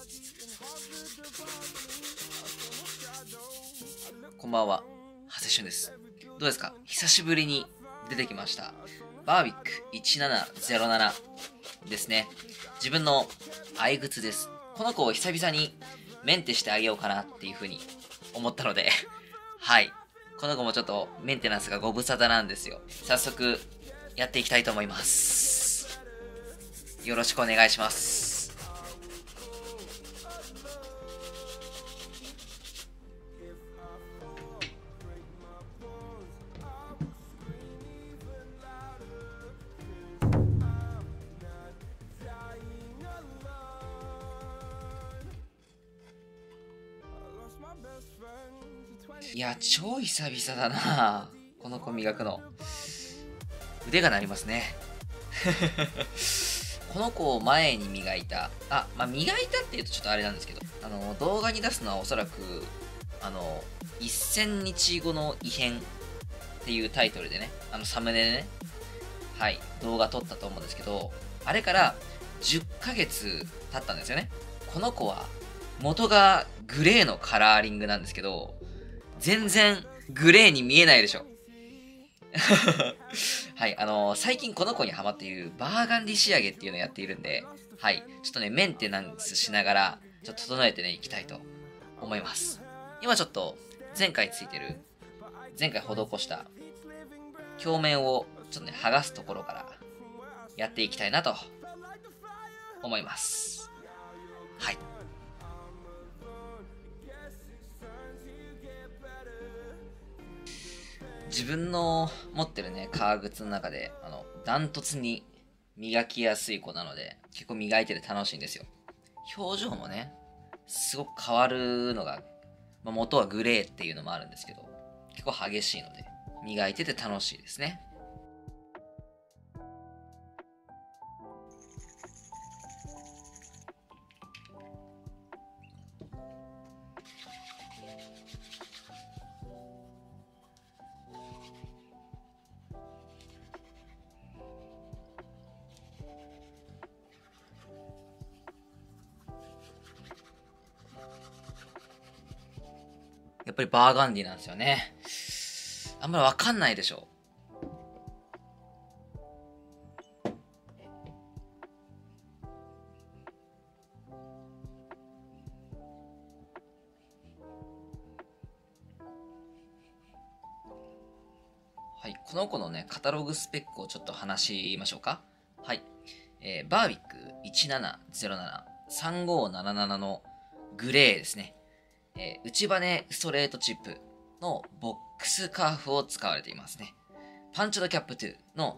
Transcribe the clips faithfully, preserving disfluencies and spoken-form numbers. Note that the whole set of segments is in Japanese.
こんばんは、長谷俊です。どうですか？久しぶりに出てきました。バービックいちななゼロななですね。自分の愛靴です。この子を久々にメンテしてあげようかなっていう風に思ったので、はい。この子もちょっとメンテナンスがご無沙汰なんですよ。早速やっていきたいと思います。よろしくお願いします。いや、超久々だなこの子磨くの。腕が鳴りますね。この子を前に磨いた。あ、まあ、磨いたって言うとちょっとあれなんですけど、あの、動画に出すのはおそらく、あの、せんにちごの異変っていうタイトルでね、あの、サムネでね、はい、動画撮ったと思うんですけど、あれからじゅっかげつ経ったんですよね。この子は、元がグレーのカラーリングなんですけど、全然グレーに見えないでしょ。はい、あのー、最近この子にハマっているバーガンディ仕上げっていうのをやっているんで、はい、ちょっとね、メンテナンスしながら、ちょっと整えてね、いきたいと思います。今ちょっと、前回ついてる、前回施した鏡面をちょっとね、剥がすところからやっていきたいなと思います。はい。自分の持ってるね、革靴の中で、あの、ダントツに磨きやすい子なので、結構磨いてて楽しいんですよ。表情もね、すごく変わるのが、まあ、元はグレーっていうのもあるんですけど、結構激しいので、磨いてて楽しいですね。やっぱりバーガンディなんですよね。あんまりわかんないでしょ。はい、この子のね、カタログスペックをちょっと話しましょうか。はい。えー、バービックいちななゼロなな、さんごーなななのグレーですね。えー、内バネストレートチップのボックスカーフを使われていますね。パンチドキャップにの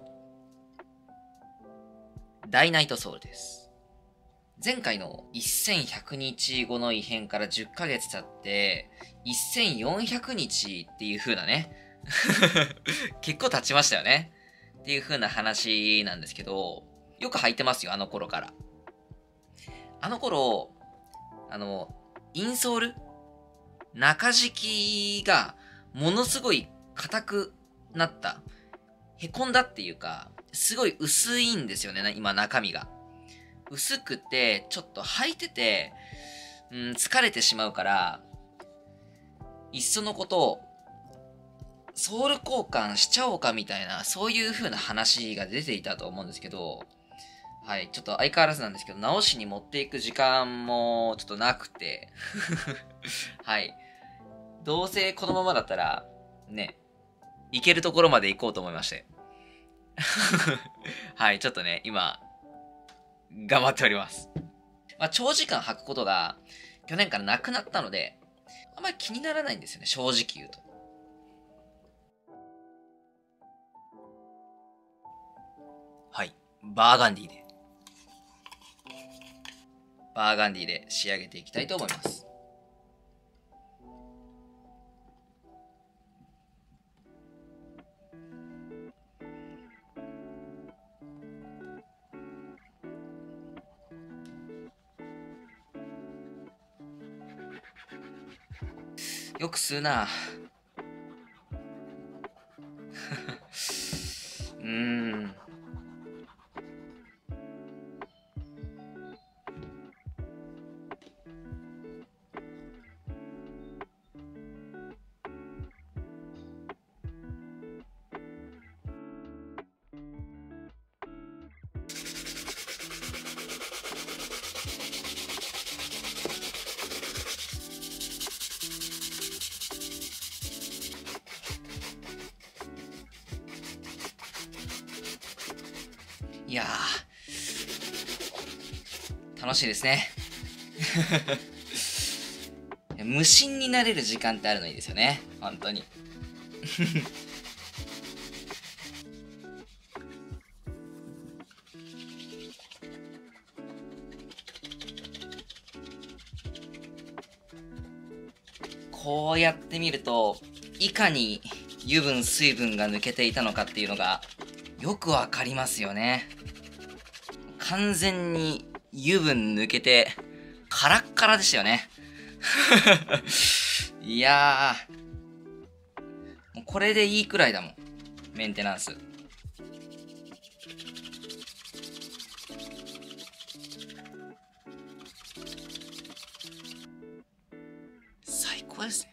ダイナイトソウルです。前回のせんひゃくにちごの異変からじゅっかげつ経って、せんよんひゃくにちっていう風なね、結構経ちましたよね。っていう風な話なんですけど、よく履いてますよ、あの頃から。あの頃、あの、インソール中敷きがものすごい硬くなった。へこんだっていうか、すごい薄いんですよね、今中身が。薄くて、ちょっと履いてて、うん、疲れてしまうから、いっそのことを、ソウル交換しちゃおうかみたいな、そういう風な話が出ていたと思うんですけど、はい、ちょっと相変わらずなんですけど、直しに持っていく時間もちょっとなくて、はい。どうせこのままだったら、ね、行けるところまで行こうと思いまして。はい、ちょっとね、今、頑張っております。まあ、長時間履くことが、去年からなくなったので、あんまり気にならないんですよね、正直言うと。はい、バーガンディで。バーガンディで仕上げていきたいと思います。よく吸うな。うーん。 いやー、楽しいですね。無心になれる時間ってあるのいいですよね。本当に。こうやって見ると、いかに油分、水分が抜けていたのかっていうのがよくわかりますよね。完全に油分抜けてカラッカラでしたよね。いやー、もうこれでいいくらいだもん、メンテナンス。最高ですね。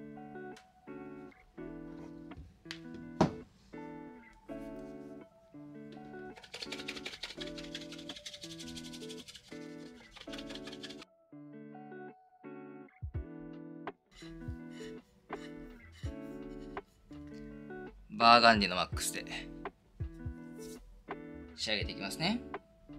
バーガンディのマックスで仕上げていきますね。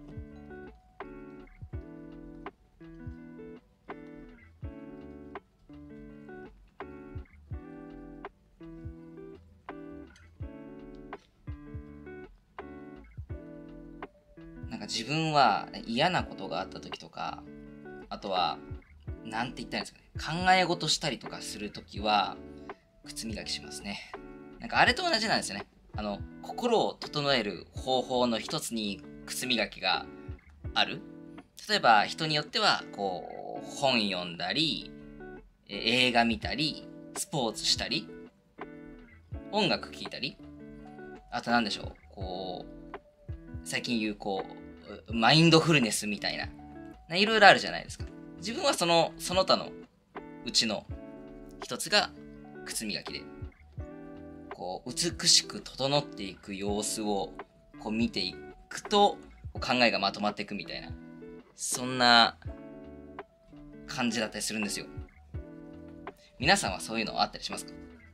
なんか自分は嫌なことがあった時とか、あとはなんて言ったらいいんですかね、考え事したりとかするときは靴磨きしますね。なんかあれと同じなんですよね。あの心を整える方法の一つに靴磨きがある。例えば人によってはこう本読んだり、映画見たり、スポーツしたり、音楽聴いたり、あとなんでしょう、こう最近言うこうマインドフルネスみたいな、いろいろあるじゃないですか。自分はそのその他のうちの一つが靴磨きで、こう美しく整っていく様子をこう見ていくと考えがまとまっていくみたいな、そんな感じだったりするんですよ。皆さんはそういうのあったりしますか？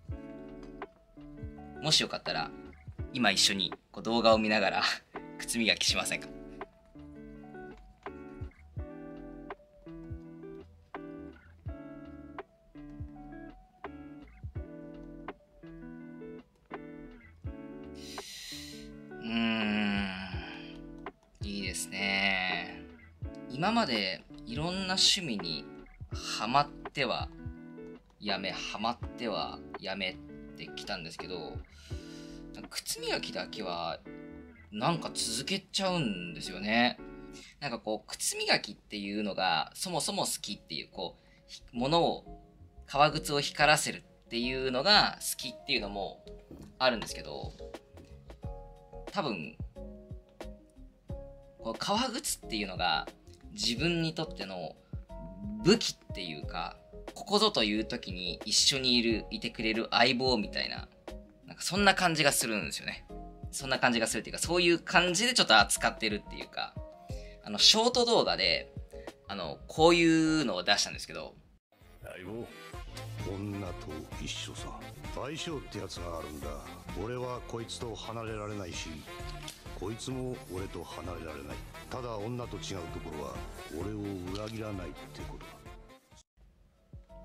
もしよかったら今一緒にこう動画を見ながら靴磨きしませんか？うーん、いいですね。今までいろんな趣味にハマってはやめ、ハマってはやめってきたんですけど、靴磨きだけはなんか続けちゃうんですよね。なんかこう靴磨きっていうのがそもそも好きっていう、こう物を革靴を光らせるっていうのが好きっていうのもあるんですけど、多分この革靴っていうのが自分にとっての武器っていうか、ここぞという時に一緒にいるいてくれる相棒みたいな、なんかそんな感じがするんですよね。そんな感じがするっていうか、そういう感じでちょっと扱ってるっていうか、あのショート動画であのこういうのを出したんですけど、 相棒、女と一緒さ。相性ってやつがあるんだ。俺はこいつと離れられないし、こいつも俺と離れられない。ただ女と違うところは俺を裏切らないってことだ。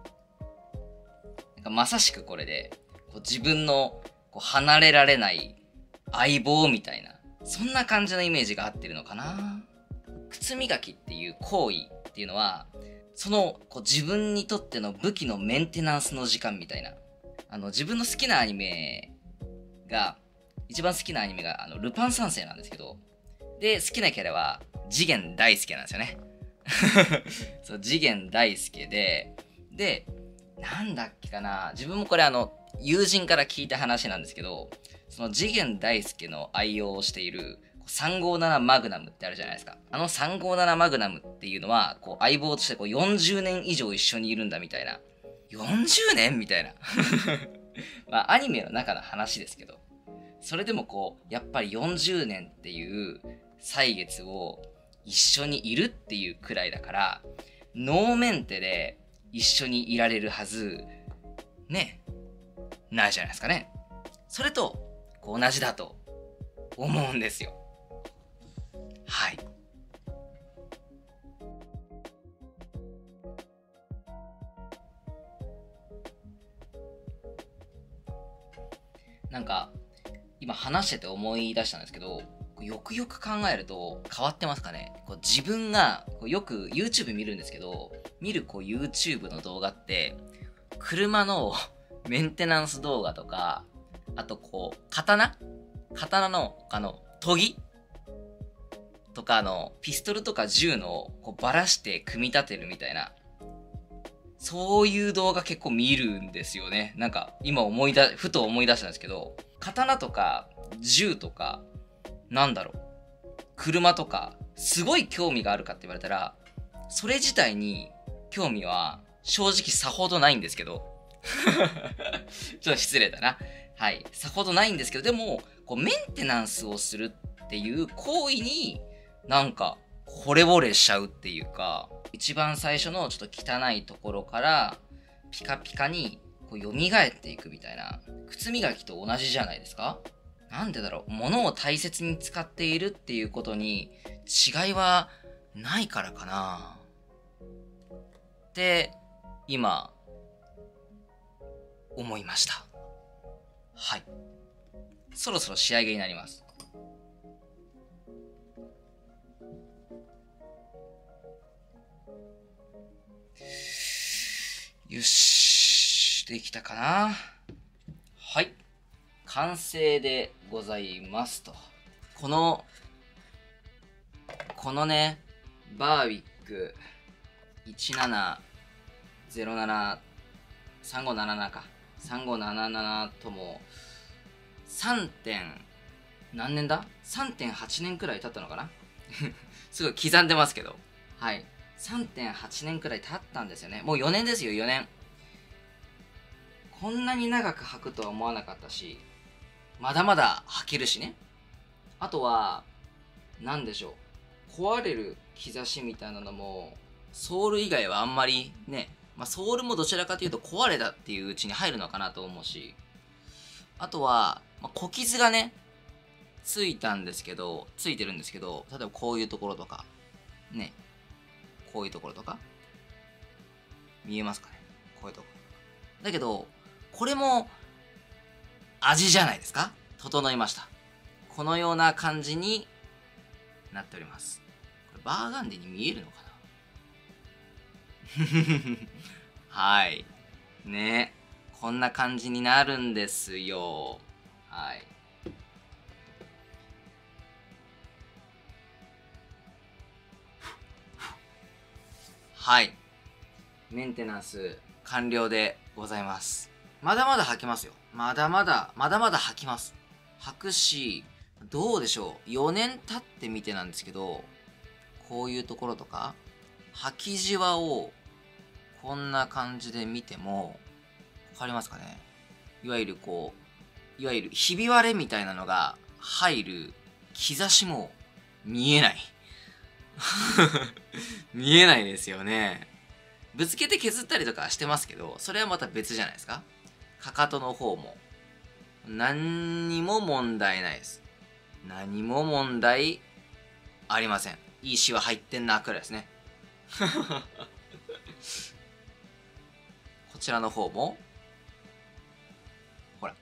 なんかまさしくこれでこう自分のこう離れられない相棒みたいな、そんな感じのイメージが合ってるのかな。靴磨きっていう行為っていうのは、そのこう自分にとっての武器のメンテナンスの時間みたいな。あの自分の好きなアニメが、一番好きなアニメがあのルパン三世なんですけど、で好きなキャラは次元大介なんですよね。そう次元大介で、でなんだっけかな、自分もこれあの友人から聞いた話なんですけど、その次元大介の愛用をしているさんごーななマグナムってあるじゃないですか。あのさんごーななマグナムっていうのはこう相棒としてこうよんじゅうねん以上一緒にいるんだみたいな。よんじゅうねんみたいな。まあアニメの中の話ですけど、それでもこうやっぱりよんじゅうねんっていう歳月を一緒にいるっていうくらいだから、ノーメンテで一緒にいられるはずねないじゃないですかね。それと同じだと思うんですよ。 はい。なんか、今話してて思い出したんですけど、よくよく考えると変わってますかね。こう自分がこうよく YouTube 見るんですけど、見るこう YouTube の動画って、車のメンテナンス動画とか、あとこう、刀刀の、あの、研ぎとか、あの、ピストルとか銃のこうバラして組み立てるみたいな、そういう動画結構見るんですよね。なんか、今思い出、ふと思い出したんですけど、刀とか銃とか、なんだろう、車とか、すごい興味があるかって言われたら、それ自体に興味は正直さほどないんですけど、ちょっと失礼だな。はい。さほどないんですけど、でも、こうメンテナンスをするっていう行為になんか惚れ惚れしちゃうっていうか、一番最初のちょっと汚いところからピカピカにこう蘇っていくみたいな、靴磨きと同じじゃないですか。なんでだろう、物を大切に使っているっていうことに違いはないからかなって今思いました。はい。そろそろ仕上げになります。よし、できたかな。はい。完成でございますと。この、このね、バーウィックいちななゼロなな、さんごななななか。さんごなななとも、さん. 点、何年だ ?さんてんはち 年くらい経ったのかなすごい刻んでますけど。はい。さんてんはち 年くらい経ったんですよね。もうよねんですよ、よねん。こんなに長く履くとは思わなかったし、まだまだ履けるしね。あとは、なんでしょう。壊れる兆しみたいなのも、ソール以外はあんまりね、まあ、ソールもどちらかというと壊れたっていううちに入るのかなと思うし、あとは、まあ、小傷がね、ついたんですけど、ついてるんですけど、例えばこういうところとか、ね、こういうところとか、見えますかね、こういうところ。だけど、これも、味じゃないですか。整いました。このような感じになっております。これバーガンディに見えるのかなはい。ね。こんな感じになるんですよ。はい。はい。メンテナンス完了でございます。まだまだ履きますよ。まだまだ、まだまだ履きます。履くし、どうでしょう。よねん経ってみてなんですけど、こういうところとか、履きじわをこんな感じで見ても、わかりますかね。いわゆるこう、いわゆるひび割れみたいなのが入る兆しも見えない。見えないですよね。ぶつけて削ったりとかしてますけど、それはまた別じゃないですか。かかとの方も。何にも問題ないです。何も問題ありません。いいシワ入ってんな、くらいですね。こちらの方も、ほら。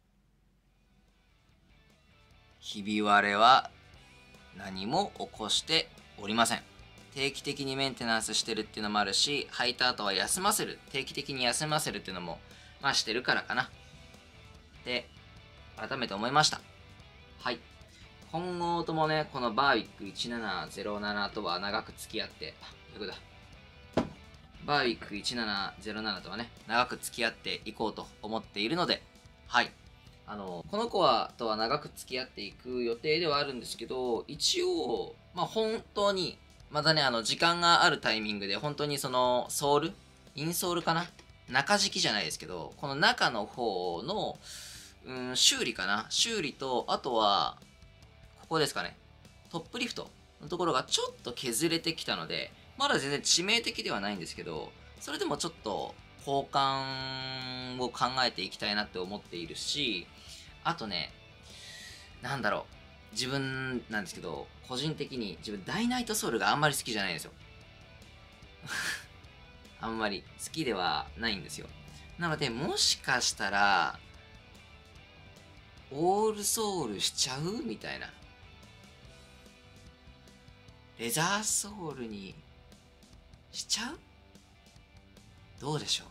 ひび割れは何も起こしておりません。定期的にメンテナンスしてるっていうのもあるし、履いた後は休ませる。定期的に休ませるっていうのも、まあしてるからかな。で、改めて思いました。はい。今後ともね、このバーウィックいちななゼロななとは長く付き合って、あ、どういうことだ。バーウィックいちななゼロななとはね、長く付き合っていこうと思っているので、はい。あの、この子は、とは長く付き合っていく予定ではあるんですけど、一応、まあ本当に、またね、あの、時間があるタイミングで、本当にその、ソールインソールかな中敷きじゃないですけど、この中の方の、うん、修理かな修理と、あとは、ここですかね。トップリフトのところがちょっと削れてきたので、まだ全然致命的ではないんですけど、それでもちょっと交換を考えていきたいなって思っているし、あとね、なんだろ自分なんですけど、個人的に自分ダイナイトソウルがあんまり好きじゃないんですよ。あんまり好きではないんですよ。なので、もしかしたら、オールソウルしちゃうみたいな。レザーソウルにしちゃう？どうでしょう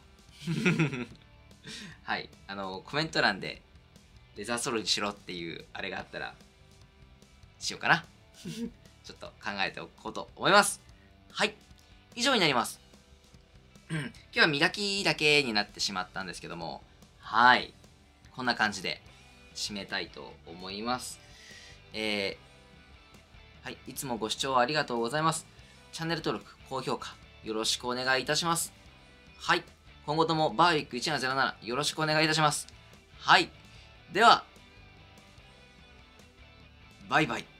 はい。あの、コメント欄でレザーソウルにしろっていうあれがあったら、しようかな。ちょっと考えておこうと思います。はい。以上になります。今日は磨きだけになってしまったんですけども、はい。こんな感じで締めたいと思います。えー、はい。いつもご視聴ありがとうございます。チャンネル登録、高評価、よろしくお願いいたします。はい。今後ともバーウィックいちななゼロななよろしくお願いいたします。はい。では、バイバイ。